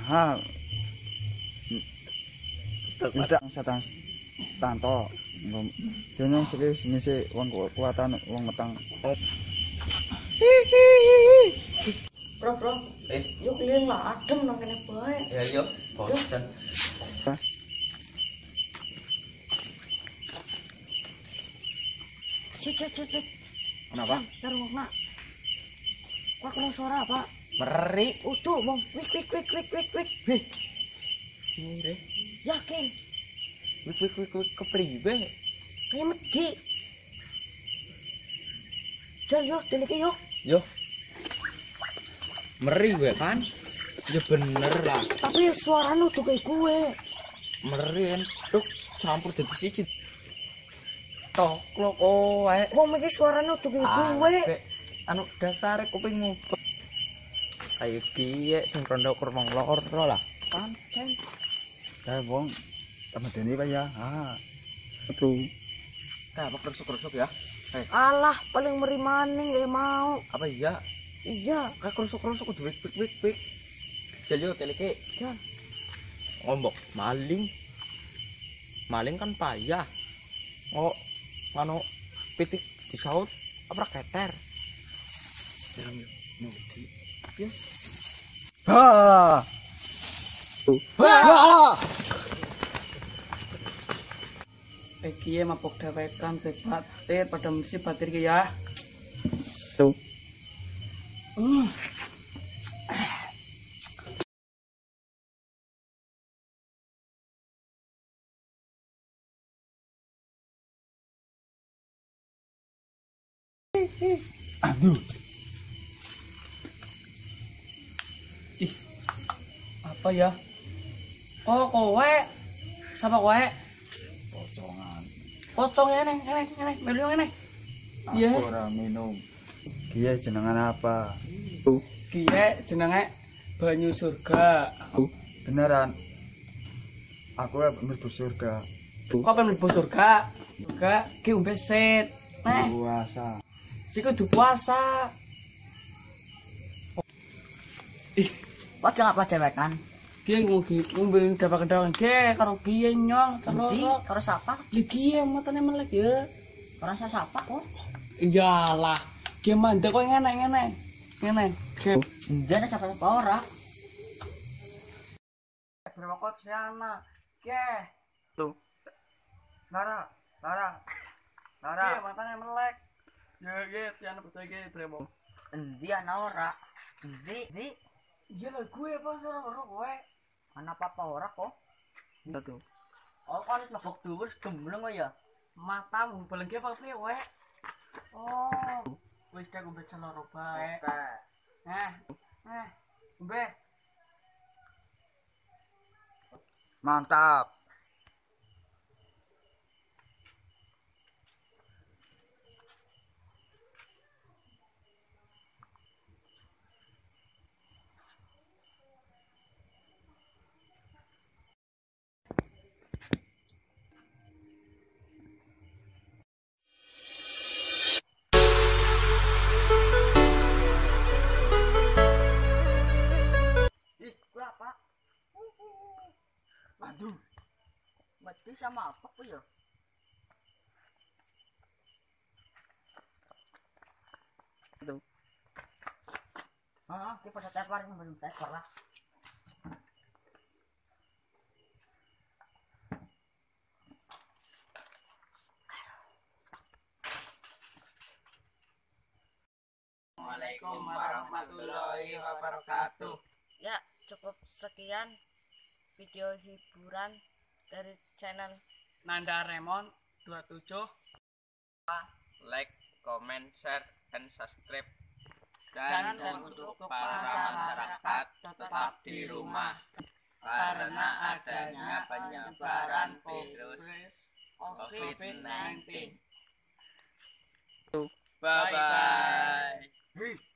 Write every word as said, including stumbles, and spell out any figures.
ha. Mesti setan tanto. Dene sik ngisi wong kuatan wong metang. Bro, bro. Eh, yuk keliling lah adem nang kene bae. Ya yuk, bosen. Cit, cit, cit, cit. Kenapa? Taruh nak. Kok kena suara apa? Meri. Utuh, Bang. Wik, wik, wik, wik, wik, wik. Heh. Sini deh. Yakin? Wik, wik, wik, wik, kepribe? Kayak medi. Jal, yuk, delike yuk. Yo. Meri gue kan? Ya bener lah. Tapi suaranya udah kayak gue. Meri entuk campur jadi siji. Toklok kowe. Wong iki suaranya udah kayak gue. Anu dasare kuping ngubek. Ayo kiye sing rondo kurang loro lah. Pancen. Kae wong temedeni wae ya. Ha. Betul. Apa kerusuk-kerusuk ya? Eh, Alah, paling meri maning gak mau. apa iya? Iya, Kayak kerusuk-kerusuk kudu wik wik wik wik. Jel yo teleke. Jal. Ngombok maling. Maling kan payah. Oh, anu pitik disaut apa keter. Jalan yo. Nudi. Yo. Ha. Ha. Eh, kiye mapok dewekan batir pada mesti batir ki ya. Tuh. Aduh. Ih. Apa ya? Oh, kowe. Siapa kowe? Pocongan. Potong ngene, ngene, ngene, melu ngene. Iya. Aku ora minum. Kiye jenengan apa? Tuh. Kiye jenenge Banyu Surga. Tuh. Beneran. Aku mlebu surga. Kok pengen mlebu surga? Surga ki umbe set. Nah, Puasa. sik kudu puasa. Ih, Waduh apa dewekan? kiye ngugi ngombe dapat kendangan kiye karo kiye nyong Nanti telur. terus apa? Li kiye matane melek ya. Orang saya sapa kok? Iyalah, kiye mandek kok ngene ngene. Ngene. Kiye Enggak ada siapa-siapa orang. berokok sana. Kiye. Tuh. Lara, Lara. Kiye Lara. matane melek. Ya, ya, siana betul kiye bremo. Endi ana ora? Endi? Endi? Iya lah gue apa salah baru gue. Ana apa-apa ora kok? Enggak tuh. Oh kan wis mabok dhuwur gembleng kok ya. Matamu paling ki apa piye we? Oh, wis tak gue celana bae. Nah, nah, gue. Mantap. Ih, ku apa? Aduh. Mati sama apa kok ya? Aduh. Ah, kita pada tepar belum tepar lah. Assalamualaikum warahmatullahi wabarakatuh. Ya, cukup sekian video hiburan dari channel Nanda Remon dua puluh tujuh. Like, comment, share, and subscribe. Dan, Dan, untuk untuk para masyarakat tetap di rumah karena adanya penyebaran virus covid sembilan belas. Bye bye.